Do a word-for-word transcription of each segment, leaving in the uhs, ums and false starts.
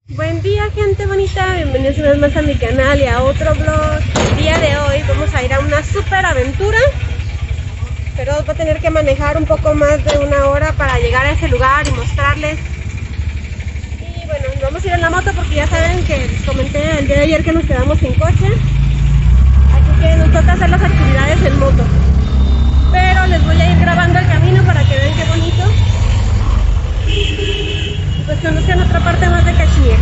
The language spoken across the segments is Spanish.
Buen día, gente bonita, bienvenidos una vez más a mi canal y a otro vlog. El día de hoy vamos a ir a una super aventura, pero va a tener que manejar un poco más de una hora para llegar a ese lugar y mostrarles. Y bueno, vamos a ir en la moto porque ya saben que les comenté el día de ayer que nos quedamos sin coche, así que nos toca hacer las actividades en moto. Pero les voy a ir grabando el camino para que vean qué bonito. Pues conozcan otra parte más de Kashmir.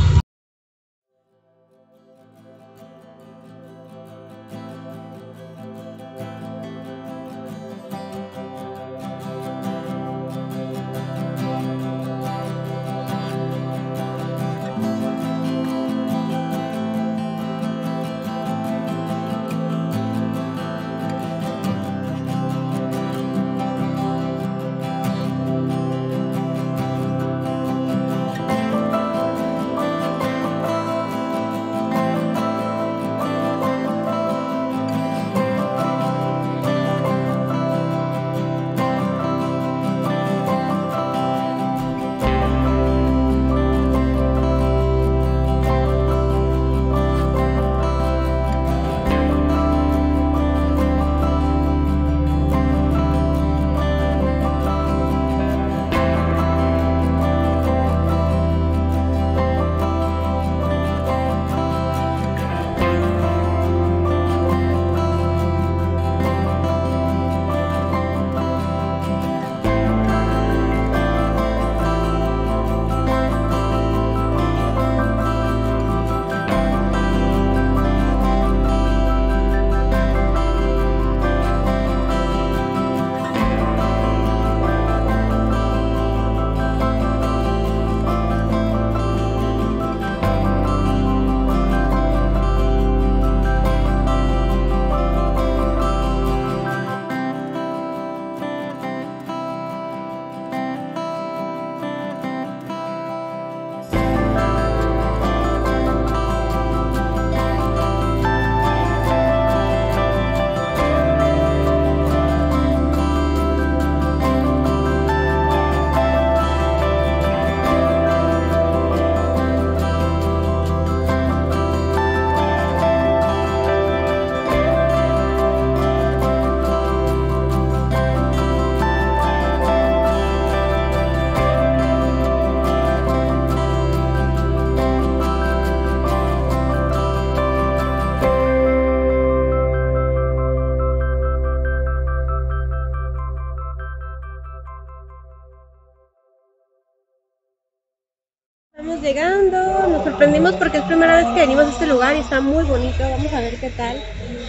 Estamos llegando, nos sorprendimos porque es primera vez que venimos a este lugar y está muy bonito. Vamos a ver qué tal.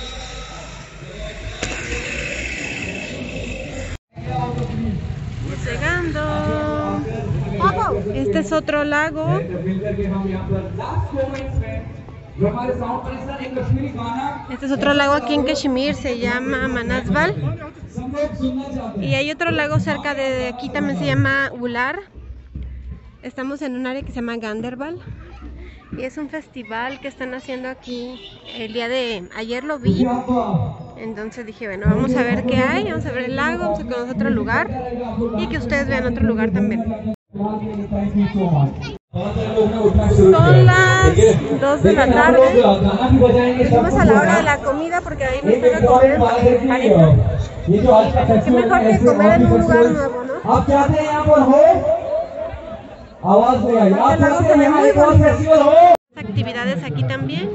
Llegando. Este es otro lago. Este es otro lago aquí en Kashmir, se llama Manasbal. Y hay otro lago cerca de aquí, también se llama Ular. Estamos en un área que se llama Ganderbal y es un festival que están haciendo aquí. El día de ayer lo vi, entonces dije, bueno, vamos a ver qué hay, vamos a ver el lago, vamos a conocer otro lugar y que ustedes vean otro lugar también. Son las dos de la tarde, venimos a la hora de la comida porque ahí nos toca comer pareja. Y qué mejor que comer en un lugar nuevo, ¿no? Actividades aquí también,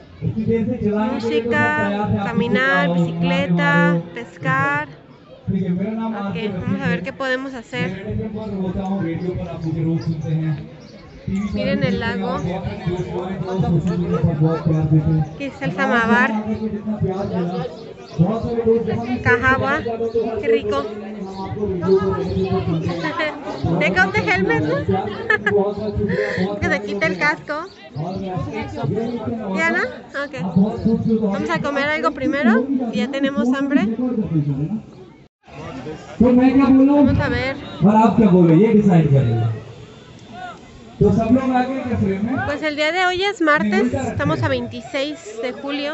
música, caminar, bicicleta, pescar. Okay, vamos a ver qué podemos hacer. Miren el lago. Aquí está el Samavar. Cajawa, qué rico. Take out the helmet, ¿no? Que se quite el casco. ¿Ya no? Ok. Vamos a comer algo primero. Ya tenemos hambre. Vamos a ver. Pues el día de hoy es martes. Estamos a veintiséis de julio.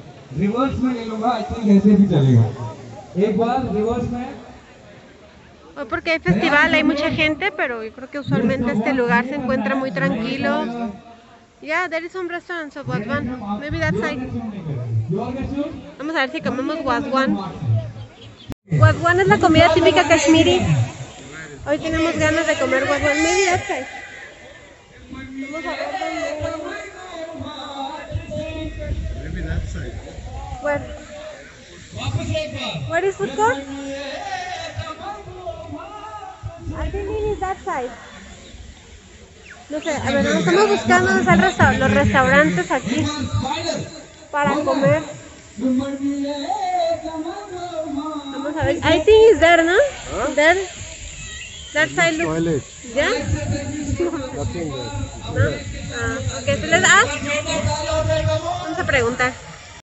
Reverse में ले लूंगा, I think ऐसे भी चलेगा। एक बार reverse में Hoy porque hay festival, hay mucha gente, pero yo creo que usualmente este lugar se encuentra muy tranquilo. Yeah, there is some restaurants of Wadwan. Maybe that side. Vamos a ver si comemos Wadwan. Wadwan es la comida típica kashmiri. Hoy tenemos ganas de comer Wadwan. Maybe that side. Vamos a ver dónde. Maybe that side. Where? Where is food court? I think it is that side. No sé, a ver, estamos buscando dónde están resta los restaurantes aquí para comer. Vamos a ver. I think it's there, ¿no? Huh? There. That side looks. Toilet. Yeah? Nothing there. No? Ah, ok, so let's ask. Vamos a preguntar.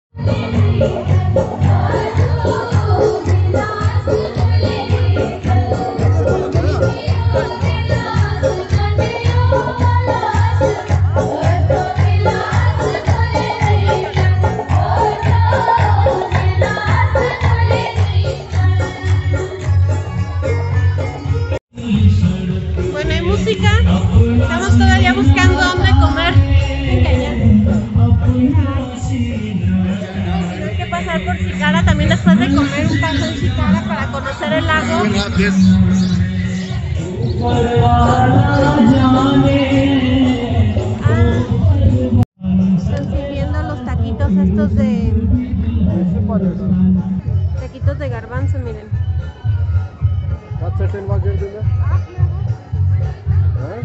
Bueno, hay música. Estamos todavía buscando dónde comer. Tenemos que pasar por Shikara también después de comer un paso en Shikara para conocer el lago. Ah, están sirviendo los taquitos estos de... Taquitos de garbanzo, miren. What certain was there in there? Huh?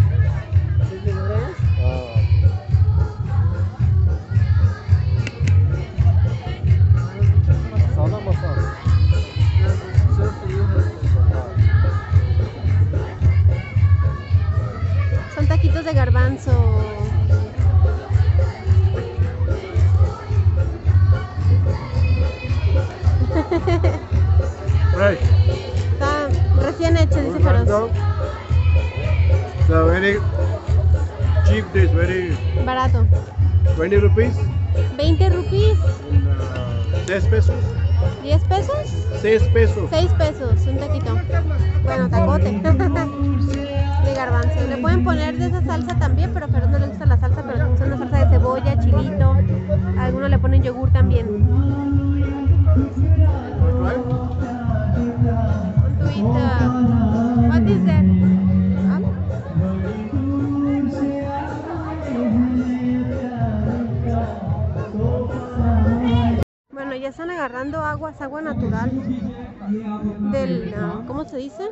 Ah. Masala masala. Son taquitos de garbanzo. Right. Está recién hecho, dice Feroz. It's a very cheap dish, very Barato. twenty rupees veinte rupees. in uh, six pesos. ¿diez pesos? six pesos. seis pesos, un taquito. Bueno, tacote. De garbanzo. Le pueden poner de esa salsa también, pero a Feroz no le gusta la salsa, pero usan una salsa de cebolla, chilito. A algunos le ponen yogur también. What is that? Bueno, ya están agarrando aguas, agua natural del, uh, ¿cómo se dice?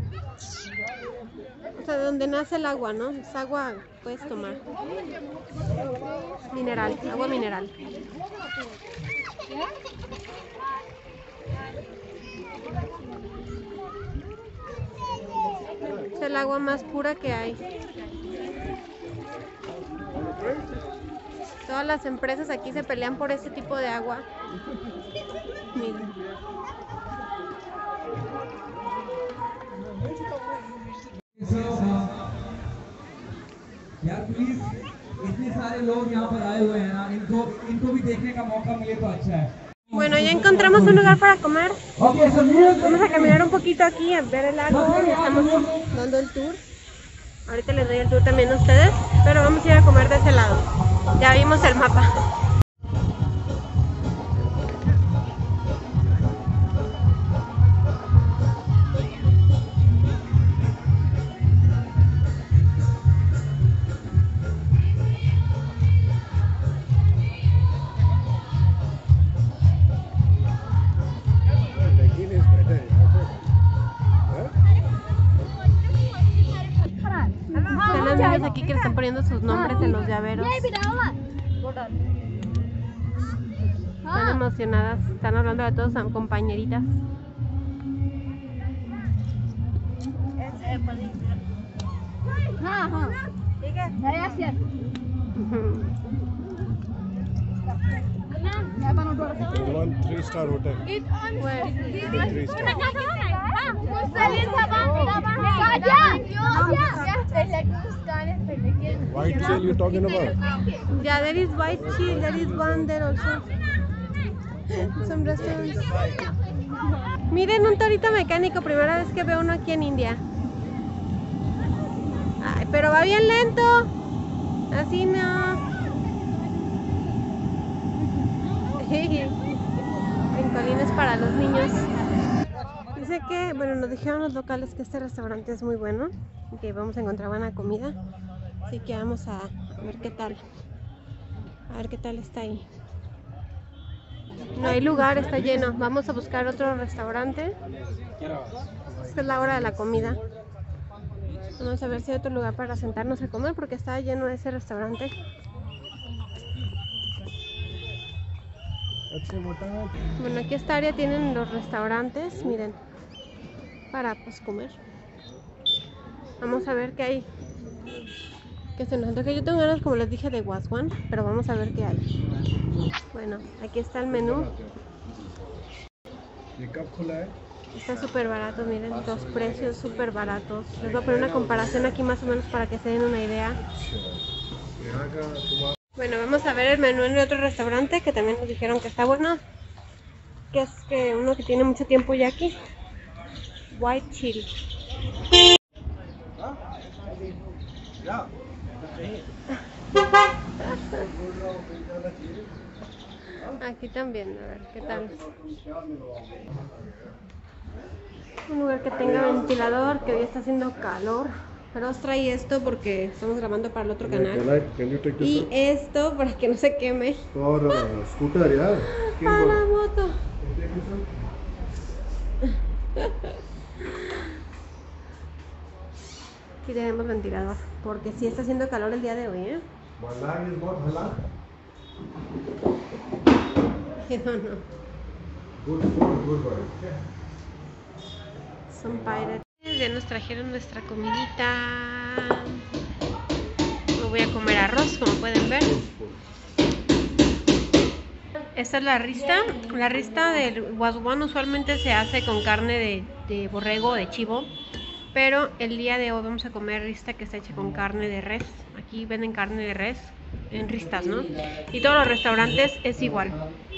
O sea, de donde nace el agua, ¿no? Es agua, puedes tomar. Mineral, agua mineral. Es el agua más pura que hay. Todas las empresas aquí se pelean por este tipo de agua. Miren. यार please इतने सारे लोग यहाँ पर आए हुए हैं ना, इनको इनको भी देखने का मौका मिले तो अच्छा है. Bueno, ya encontramos un lugar para comer. Okay, so mira, Vamos a caminar un poquito aquí a ver el lago. Ya estamos dando el tour. Ahorita les doy el tour también a ustedes, pero vamos a ir a comer de ese lado. Ya vimos el mapa. Están las niñas aquí que le están poniendo sus nombres en los llaveros. Están emocionadas, están hablando de todos, son compañeritas. One three star hotel. Where? Three star. White shell you talking about? Yeah, there is white shield, there is one there also. Some restaurants. Miren, un torito mecánico, primera vez que veo uno aquí en India. Ay, pero va bien lento. Así no. Brincolines para los niños. Dice que, bueno, nos dijeron los locales que este restaurante es muy bueno y que vamos a encontrar buena comida. Así que vamos a ver qué tal. A ver qué tal está ahí. No hay lugar, está lleno. Vamos a buscar otro restaurante. Esta es la hora de la comida. Vamos a ver si hay otro lugar para sentarnos a comer porque está lleno ese restaurante. Bueno, aquí esta área tienen los restaurantes, miren, para pues comer. Vamos a ver qué hay. Que se nos antoja. Yo tengo ganas, como les dije, de Waswan, pero vamos a ver qué hay. Bueno, aquí está el menú. Está súper barato, miren, los precios súper baratos. Les voy a poner una comparación aquí más o menos para que se den una idea. Bueno, vamos a ver el menú en el otro restaurante que también nos dijeron que está bueno. Que es que uno que tiene mucho tiempo ya aquí. White Chili. Aquí también, a ver qué tal. Un lugar que tenga ventilador, que hoy está haciendo calor. Pero os trae esto porque estamos grabando para el otro canal. Y esto para que no se queme. For uh, scooter, yeah. Para la moto. Aquí tenemos ventilador porque sí está haciendo calor el día de hoy, ¿eh? No, no. Son pirates. Ya nos trajeron nuestra comidita. Me voy a comer arroz, como pueden ver. Esta es la rista. La rista del Waswan usualmente se hace con carne de, de borrego o de chivo. Pero el día de hoy vamos a comer rista que está hecha con carne de res. Aquí venden carne de res en ristas, ¿no? Y todos los restaurantes es igual.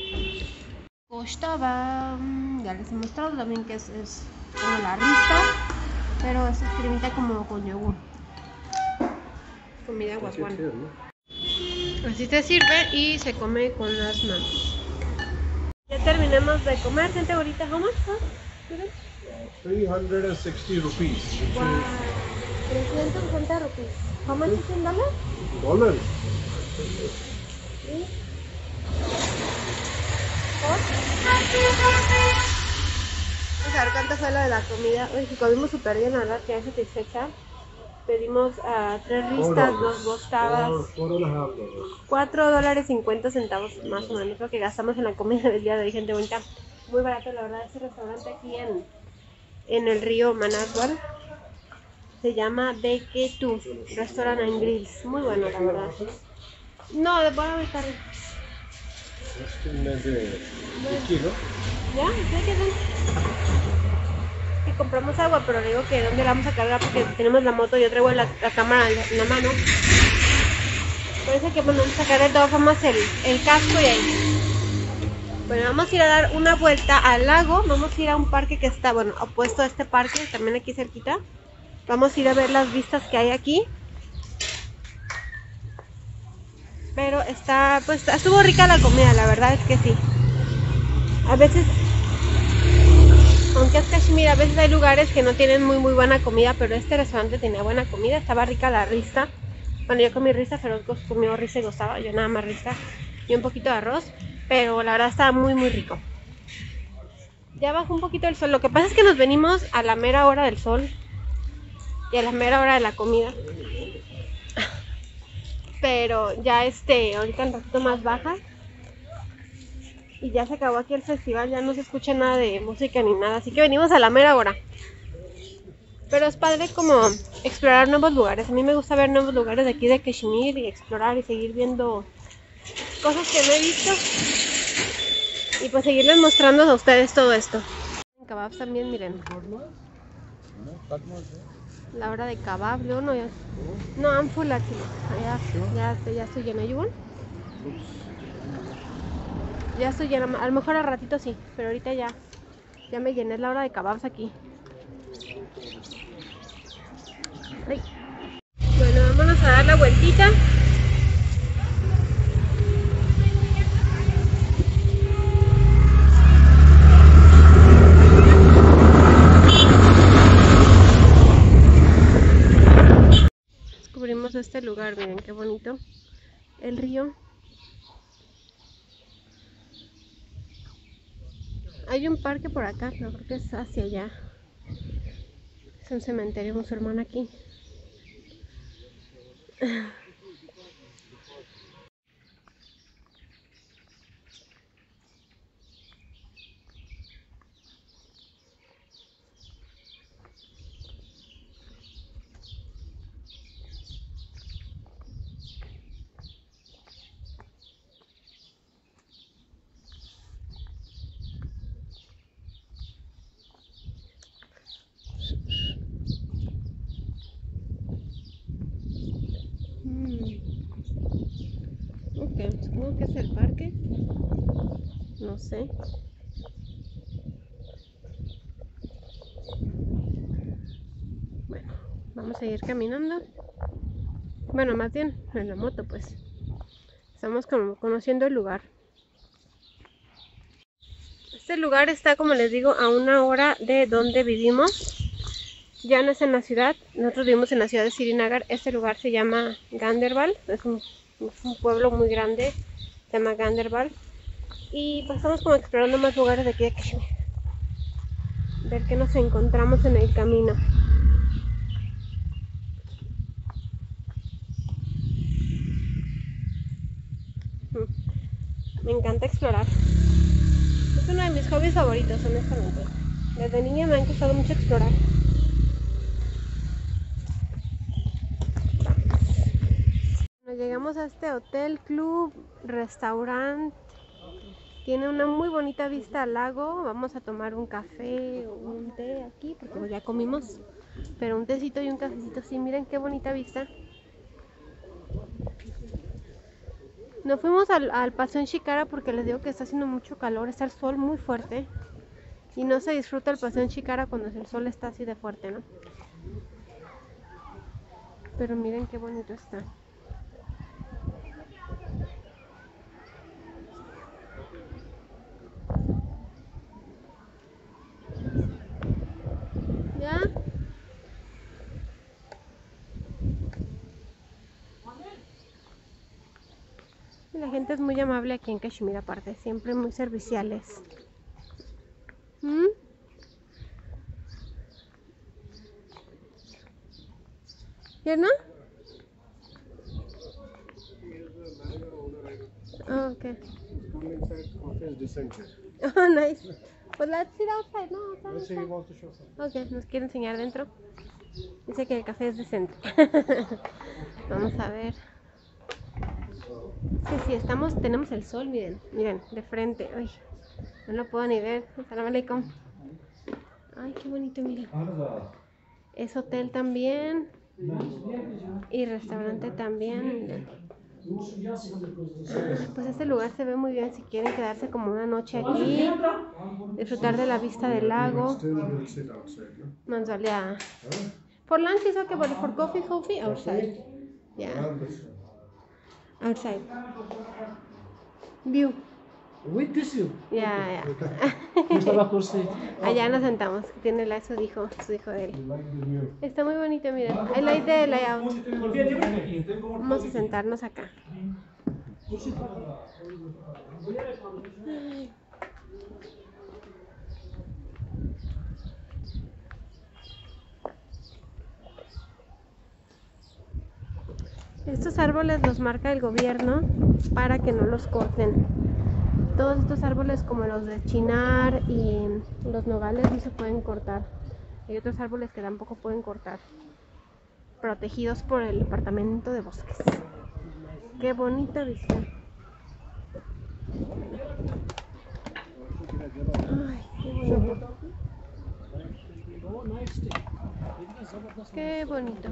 Costaba, ya les he mostrado también que es, es como la rista, pero es cremita como con yogur. Comida Waswan. Así se sirve y se come con las manos. Ya terminamos de comer. ¿Siente ahorita how much? three hundred sixty rupees. Wow. trescientos sesenta rupees. How much is in dollar? Dollars. ¿Sí? Vamos a ver cuánto fue lo de la comida. Uy, comimos súper bien, la verdad, quedé satisfecha. Pedimos uh, tres ristas, dos bostadas, cuatro dólares cincuenta centavos más o menos lo que gastamos en la comida del día de hoy, gente bonita. Muy barato, la verdad, este restaurante aquí en, en el río Manaswar. Se llama De Ketu Restaurant and Grills. Muy bueno, la verdad. No, de buena vez tarde. ¿Ya? ¿Ya quedan? Y compramos agua, pero le digo que dónde la vamos a cargar porque tenemos la moto y yo traigo la, la cámara en la mano. Parece que vamos a sacar de todas formas el, el casco y ahí. Bueno, vamos a ir a dar una vuelta al lago. Vamos a ir a un parque que está, bueno, opuesto a este parque, también aquí cerquita. Vamos a ir a ver las vistas que hay aquí. Pero está, pues estuvo rica la comida, la verdad es que sí. A veces, aunque es Kashmir, a veces hay lugares que no tienen muy muy buena comida, pero este restaurante tenía buena comida, estaba rica la rista. Bueno, yo comí rista, pero comió rista y gustaba, yo nada más rista y un poquito de arroz, pero la verdad estaba muy muy rico. Ya bajó un poquito el sol, lo que pasa es que nos venimos a la mera hora del sol y a la mera hora de la comida. Pero ya este, ahorita un ratito más baja. Y ya se acabó aquí el festival, ya no se escucha nada de música ni nada, así que venimos a la mera hora. Pero es padre como explorar nuevos lugares. A mí me gusta ver nuevos lugares de aquí de Kashmir y explorar y seguir viendo cosas que no he visto. Y pues seguirles mostrando a ustedes todo esto. Kebabs también, miren. La hora de kebab, yo no, ya. No, I'm full actually. Ya, ya, ya estoy llena. ¿You want? Ya estoy llena. A lo mejor al ratito sí, pero ahorita ya. Ya me llené la hora de kebabs aquí. Ay. Bueno, vámonos a dar la vueltita. Descubrimos este lugar, miren qué bonito. El río. Hay un parque por acá, pero creo que es hacia allá. Es un cementerio musulmán aquí. Ok, supongo que es el parque. No sé. Bueno, vamos a ir caminando. Bueno, más bien en la moto, pues. Estamos como conociendo el lugar. Este lugar está, como les digo, a una hora de donde vivimos. Ya no es en la ciudad. Nosotros vivimos en la ciudad de Srinagar. Este lugar se llama Ganderbal. Es un, es un pueblo muy grande. Se llama Ganderbal. Y pasamos como explorando más lugares de aquí de Kashmir. Ver qué nos encontramos en el camino. Me encanta explorar. Es uno de mis hobbies favoritos, honestamente. Desde niña me ha gustado mucho explorar. Bueno, llegamos a este hotel, club, restaurante. Tiene una muy bonita vista al lago. Vamos a tomar un café o un té aquí, porque ya comimos. Pero un tecito y un cafecito, sí, miren qué bonita vista. Nos fuimos al, al paseo en Shikara porque les digo que está haciendo mucho calor, está el sol muy fuerte. Y no se disfruta el paseo en Shikara cuando el sol está así de fuerte, ¿no? Pero miren qué bonito está. ¿Ya? Y la gente es muy amable aquí en Kashmir, aparte, siempre muy serviciales. ¿Mm? ¿Ya no? Oh, okay. Oh, nice. Pues let's sit outside, no, outside. Ok, nos quiere enseñar dentro. Dice que el café es decente. Vamos a ver. Sí, sí, estamos, tenemos el sol, miren, miren, de frente. Uy, no lo puedo ni ver. Assalamu alaikum. Ay, qué bonito, miren. Es hotel también. Y restaurante también, miren. Pues este lugar se ve muy bien si quieren quedarse como una noche aquí, disfrutar de la vista del lago. Manzolea. For lunch is okay, but for coffee, coffee outside. Yeah. Outside. View. With this view. Yeah, Okay. yeah. Allá nos sentamos. Tiene la su hijo, su hijo de él. Está muy bonito, miren. I like the layout. Vamos a sentarnos acá. Ay. Estos árboles los marca el gobierno para que no los corten. Todos estos árboles como los de chinar y los nogales no se pueden cortar. Hay otros árboles que tampoco pueden cortar. Protegidos por el departamento de bosques. Qué bonita vista. Ay, qué bonito. Qué bonito.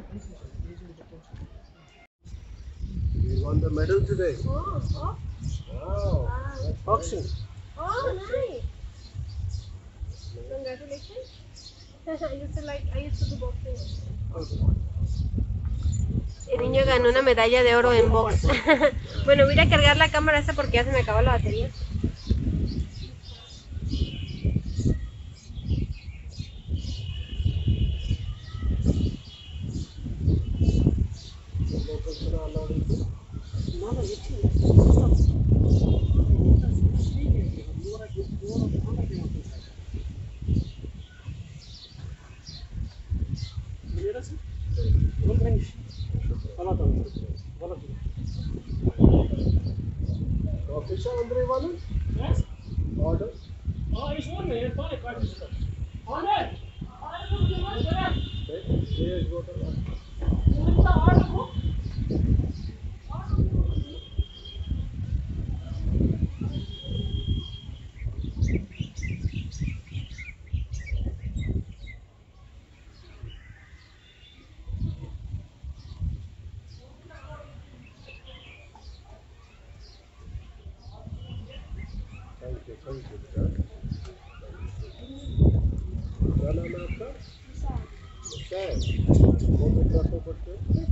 You won the medal today. Oh, oh. Wow. That's boxing. Oh, nice. Congratulations. I used to like, I used to do boxing. El niño ganó una medalla de oro en box. Bueno, voy a ir a cargar la cámara esta porque ya se me acabó la batería. Official Andre Walan? Yes. Order. Oh, it's one minute. Fine, quite this. Order. Okay. Here is water. Thank you, thank you. क्या नाम है आपका? विशाल। कौन से क्लास में पढ़ते हैं?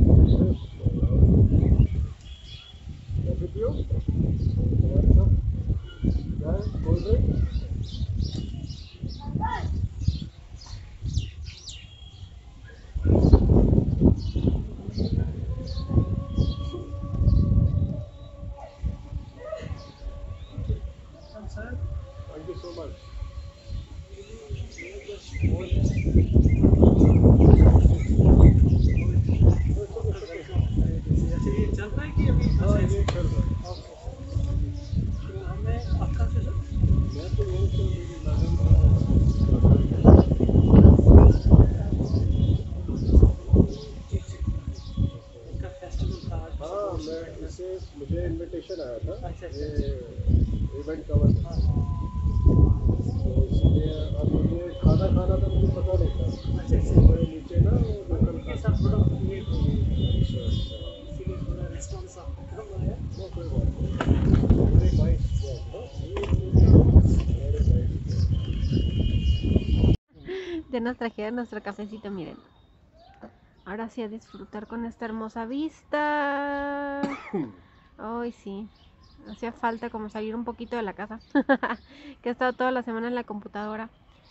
कॉफी पियो? हमारे साथ? चाय? Cold drink? Thank you so much. चलता है कि अभी हाँ ये चल रहा है। हमें आपका से सर मैं तो यहीं से मेरी मैडम का फेस्टिवल था आज। हाँ मैं इसे मुझे इनविटेशन आया था। अच्छा, अच्छा। ये इवेंट कवर था। तो इसलिए अब मुझे खाना खाना था, मुझे पता नहीं था। अच्छा, अच्छा। मेरे नीचे ना वो लोकल उनके साथ थोड़ा लेट हो गई इसीलिए थोड़ा रेस्पॉन्स आपका कम आया। No, कोई बात नहीं। Very nice job, no? Very nice job. Ya nos trajeron nuestro cafecito, miren. Ahora sí a disfrutar con esta hermosa vista. Ay, sí. Hacía falta como salir un poquito de la casa. Que he estado toda la semana en la computadora.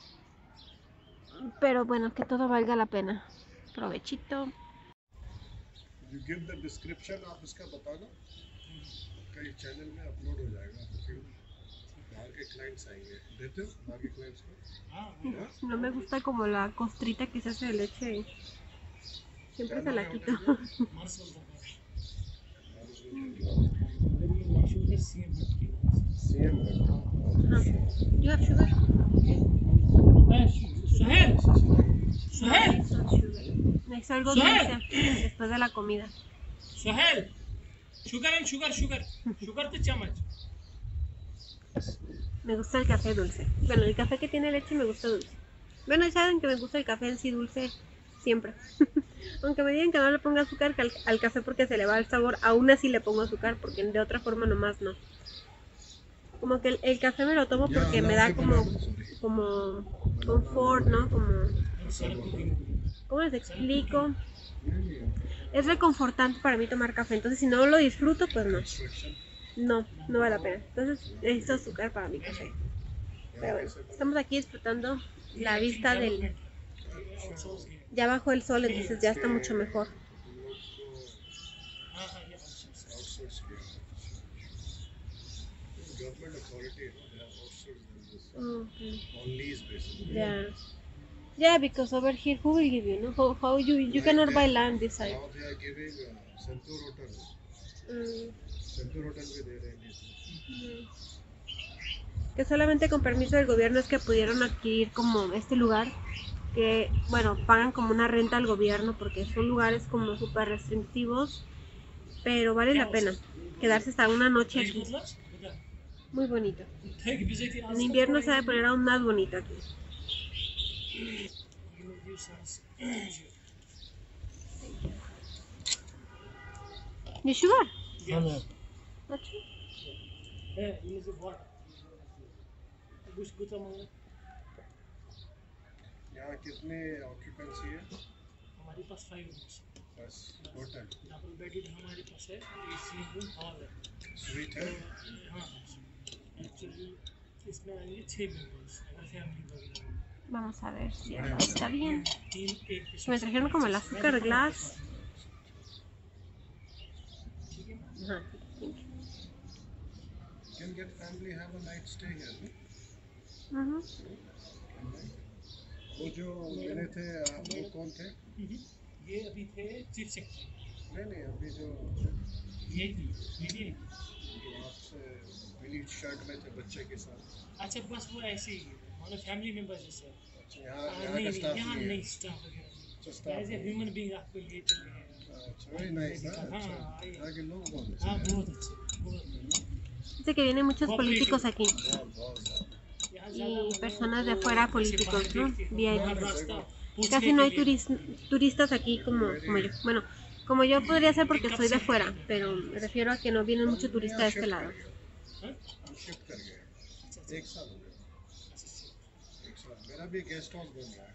Pero bueno, que todo valga la pena. Provechito. You give the description, आप इसका बताना, कई चैनल में अपलोड हो जाएगा, फिर बाहर के क्लाइंट्स आएंगे, देते हो बाहर के क्लाइंट्स को? No me gusta como la costrita que se hace de leche. Siempre se la quito. Same You have sugar? Suhail Suhail It's not sugar. Es algo dulce después de la comida. Suhail sugar and sugar sugar sugar तो चम्मच Me gusta el café dulce. Bueno, el café que tiene leche me gusta dulce. Bueno, ya saben que me gusta el café en sí dulce siempre. Aunque me digan que no le ponga azúcar al, al café porque se le va el sabor, aún así le pongo azúcar porque de otra forma nomás no. Como que el, el café me lo tomo porque me da como, como confort, ¿no? Como, ¿cómo les explico? Es reconfortante para mí tomar café, entonces si no lo disfruto, pues no. No, no vale la pena. Entonces necesito azúcar para mi café. Pero bueno, estamos aquí disfrutando la vista del... Ya bajó el sol, entonces ya está mucho mejor. Government authority, they have outsourced this Okay. on lease basis. Yeah. Yeah, because over here, who will give you? No, how, how you you cannot buy land this side. Now they are giving uh, Centur Hotel. Mm. Centur Hotel भी दे रहे हैं lease. Que solamente con permiso del gobierno es que pudieron adquirir como este lugar, que bueno, pagan como una renta al gobierno porque son lugares como súper restrictivos, pero vale la pena quedarse hasta una noche aquí. Muy bonito. En invierno se va a poner aún más bonito aquí. You sugar? अच्छा. है ये जो बहुत कुछ कुछ मांगे यहाँ कितने ऑक्यूपेंसी है? हमारे पास फाइव रूम्स बस टोटल डबल बेडेड हमारे पास है, एसी रूम हॉल है। स्वीट है? हाँ, एक्चुअली इसमें आएंगे छः मेम्बर्स अगर फैमिली वगैरह। Vamos a ver si ahora está bien. तीन एक Me trajeron como el azúcar glass. Ajá, thank you. Can get family have a night stay here, no? Ujú. वो जो मिले थे वो कौन थे? ये अभी थे चीफ सेक्रेटरी। नहीं नहीं अभी जो ये थी ये जो आपसे पीली शर्ट में थे बच्चे के साथ। अच्छा बस वो ऐसे ही मतलब फैमिली मेंबर्स जैसे। अच्छा यहाँ हाँ, यहाँ नहीं का नहीं स्टाफ यहाँ नहीं है। नहीं स्टाफ वगैरह अच्छा staff as a human being आपको ये चले हैं। अच्छा वेरी नाइस ना। हाँ, अच्छा आइए। यहाँ के लोग बहुत अच्छे हाँ हैं। बहुत अच्छे बहुत Dice que vienen muchos políticos aquí बहुत बहुत यहाँ y personas de afuera políticos, ¿no? V I P. रास्ता Casi no hay turis- turistas aquí como, como yo. Bueno, como yo podría ser porque soy de fuera, pero me refiero a que no vienen muchos turistas de este lado. Shift कर गए एक साल हो गया एक साल मेरा भी गेस्ट हाउस बन रहा है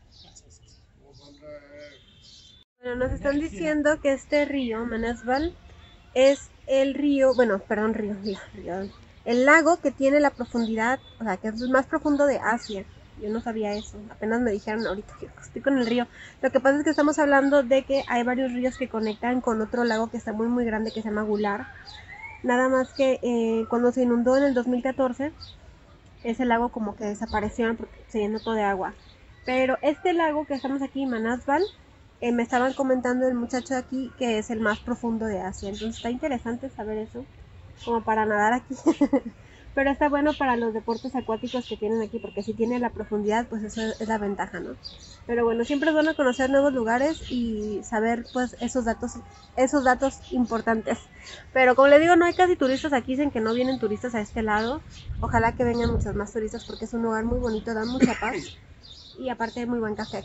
वो बन रहा है Bueno, nos están diciendo que este río, Manasval, es el río, bueno, perdón, río, río, el lago que tiene la profundidad, o sea, que es el más profundo de Asia. Yo no sabía eso, apenas me dijeron ahorita que estoy con el río. Lo que pasa es que estamos hablando de que hay varios ríos que conectan con otro lago que está muy muy grande que se llama Gular. Nada más que eh, cuando se inundó en el dos mil catorce, ese lago como que desapareció porque se llenó todo de agua. Pero este lago que estamos aquí, Manasval, eh, me estaban comentando el muchacho de aquí que es el más profundo de Asia. Entonces está interesante saber eso, como para nadar aquí. Pero está bueno para los deportes acuáticos que tienen aquí, porque si tiene la profundidad, pues eso es la ventaja, ¿no? Pero bueno, siempre es bueno conocer nuevos lugares y saber pues esos datos, esos datos importantes. Pero como les digo, no hay casi turistas aquí, dicen que no vienen turistas a este lado. Ojalá que vengan muchos más turistas porque es un lugar muy bonito, da mucha paz y aparte hay muy buen café.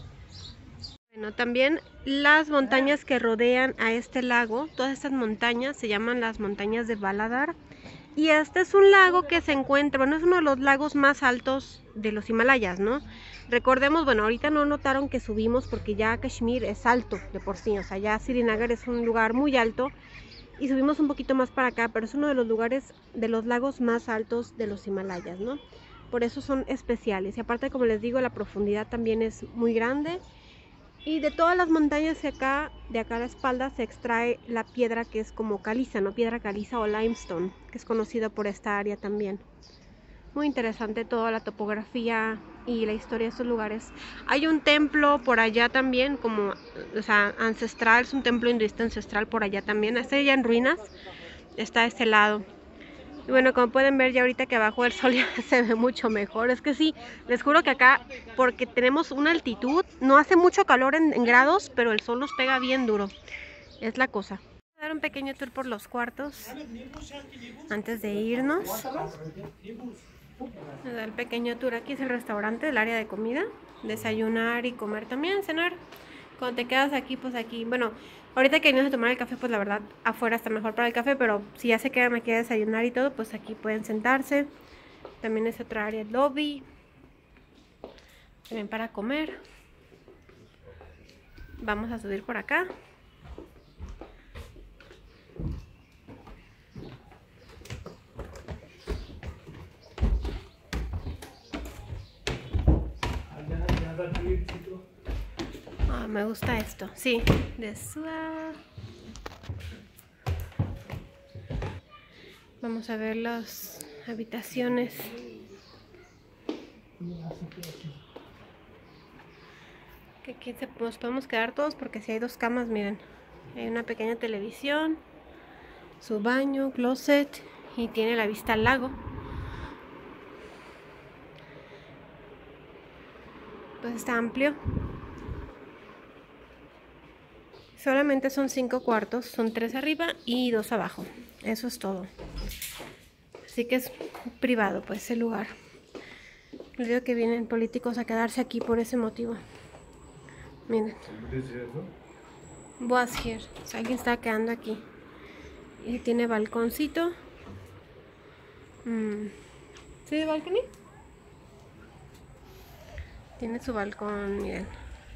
Bueno, también las montañas que rodean a este lago, todas estas montañas se llaman las montañas de Baladar. Y este es un lago que se encuentra, bueno, es uno de los lagos más altos de los Himalayas, ¿no? Recordemos, bueno, ahorita no notaron que subimos porque ya Kashmir es alto de por sí, o sea, ya Srinagar es un lugar muy alto y subimos un poquito más para acá, pero es uno de los lugares, de los lagos más altos de los Himalayas, ¿no? Por eso son especiales y aparte, como les digo, la profundidad también es muy grande. Y de todas las montañas de acá, de acá a la espalda, se extrae la piedra que es como caliza, ¿no? Piedra caliza o limestone, que es conocido por esta área también. Muy interesante toda la topografía y la historia de estos lugares. Hay un templo por allá también, como, o sea, ancestral, es un templo hinduista ancestral por allá también. Está ya en ruinas, está a este lado. Y bueno, como pueden ver ya ahorita que abajo el sol ya se ve mucho mejor. Es que sí, les juro que acá, porque tenemos una altitud, no hace mucho calor en, en grados, pero el sol nos pega bien duro. Es la cosa. Voy a dar un pequeño tour por los cuartos antes de irnos. Voy a dar el pequeño tour. Aquí es el restaurante, el área de comida. Desayunar y comer también, cenar. Cuando te quedas aquí, pues aquí, bueno, ahorita que venimos a tomar el café, pues la verdad afuera está mejor para el café, pero si ya se quedan aquí a desayunar y todo, pues aquí pueden sentarse. También es otra área, el lobby. También para comer. Vamos a subir por acá. Ah, me gusta esto, sí, de suave. Vamos a ver las habitaciones. Que aquí se, nos podemos quedar todos porque si hay dos camas, miren. Hay una pequeña televisión, su baño, closet y tiene la vista al lago. Pues está amplio. Solamente son cinco cuartos, son tres arriba y dos abajo. Eso es todo. Así que es privado, pues, el lugar. Les digo que vienen políticos a quedarse aquí por ese motivo. Miren. Was here. O sea, alguien está quedando aquí. Y tiene balconcito. Mm. ¿Sí, balcony? Tiene su balcón, miren.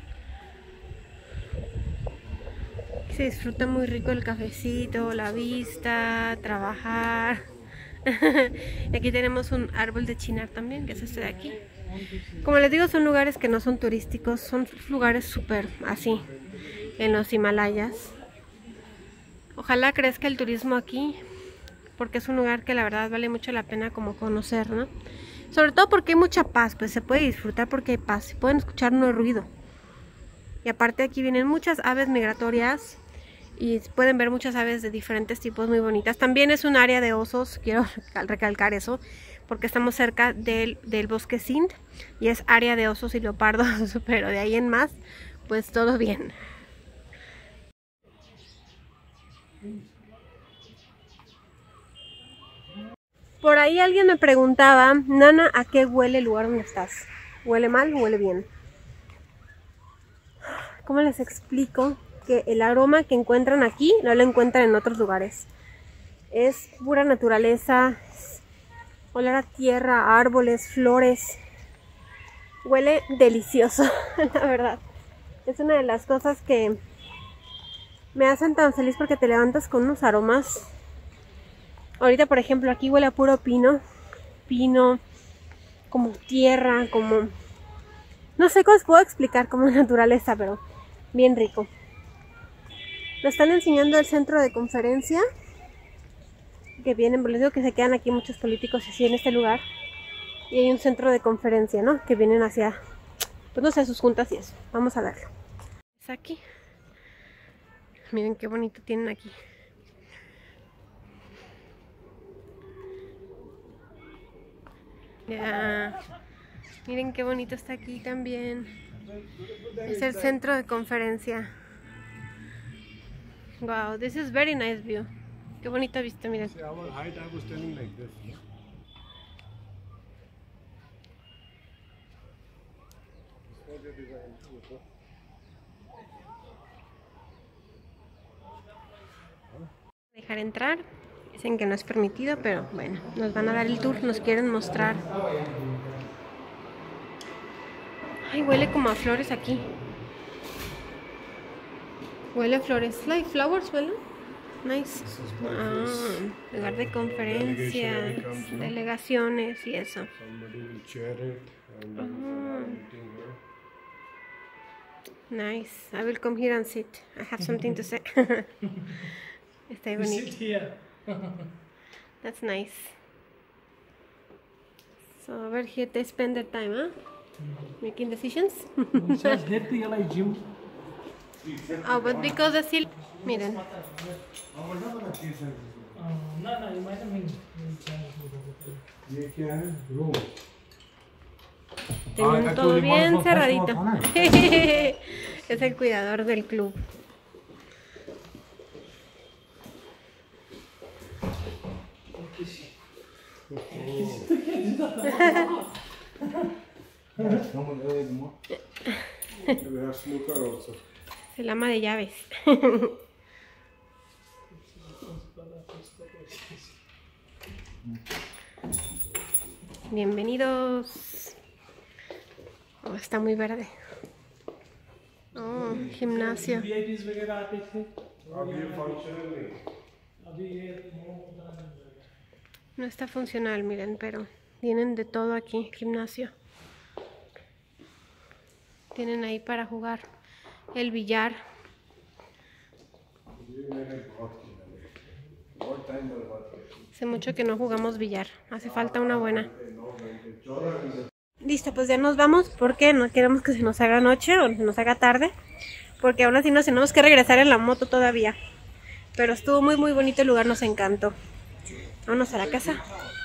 Se disfruta muy rico el cafecito, la vista, trabajar. Y aquí tenemos un árbol de chinar también, que es este de aquí. Como les digo, son lugares que no son turísticos, son lugares súper así, en los Himalayas. Ojalá crezca el turismo aquí, porque es un lugar que la verdad vale mucho la pena como conocer, ¿no? Sobre todo porque hay mucha paz, pues se puede disfrutar porque hay paz, se pueden escuchar no hay ruido. Y aparte aquí vienen muchas aves migratorias y pueden ver muchas aves de diferentes tipos muy bonitas. También es un área de osos, quiero recalcar eso, porque estamos cerca del, del bosque Sindh y es área de osos y leopardos, pero de ahí en más, pues todo bien. Por ahí alguien me preguntaba, Nana, ¿a qué huele el lugar donde estás? ¿Huele mal o huele bien? ¿Cómo les explico? Que el aroma que encuentran aquí no lo encuentran en otros lugares. Es pura naturaleza, es olor a tierra, a árboles, flores. Huele delicioso, la verdad. Es una de las cosas que me hacen tan feliz porque te levantas con unos aromas. Ahorita, por ejemplo, aquí huele a puro pino. Pino, como tierra, como... No sé cómo os puedo explicar, como naturaleza, pero bien rico. Nos están enseñando el centro de conferencia. Que vienen, les digo que se quedan aquí muchos políticos así en este lugar. Y hay un centro de conferencia, ¿no? Que vienen hacia, pues no sé, sus juntas y eso. Vamos a verlo. Es aquí. Miren qué bonito tienen aquí. Ya. Miren qué bonito está aquí también. Es el centro de conferencia. Wow, this is very nice view. Qué bonita vista, miren. See, our height, I was standing like this. No? Dejar entrar. Dicen que no es permitido, pero bueno, nos van a dar el tour, nos quieren mostrar. Ay, huele como a flores aquí. Huele a flores. Like flowers, huele. Nice. Ah, lugar de conferencias, delegaciones y eso. Ah. Nice. I will come here and sit. I have something to say. Está bonito. That's nice. So over here they spend their time, huh? Making decisions. Oh, but because the seal... Miren. Tienen todo bien cerradito. Es el cuidador del club. Es el ama de llaves. Bienvenidos. Oh, está muy verde. Oh, gimnasio. No está funcional, miren, pero tienen de todo aquí, gimnasio. Tienen ahí para jugar el billar. Hace mucho que no jugamos billar, hace falta una buena. Listo, pues ya nos vamos porque no queremos que se nos haga noche o se nos haga tarde, porque aún así nos tenemos que regresar en la moto todavía. Pero estuvo muy muy bonito el lugar, nos encantó. Vámonos a la casa.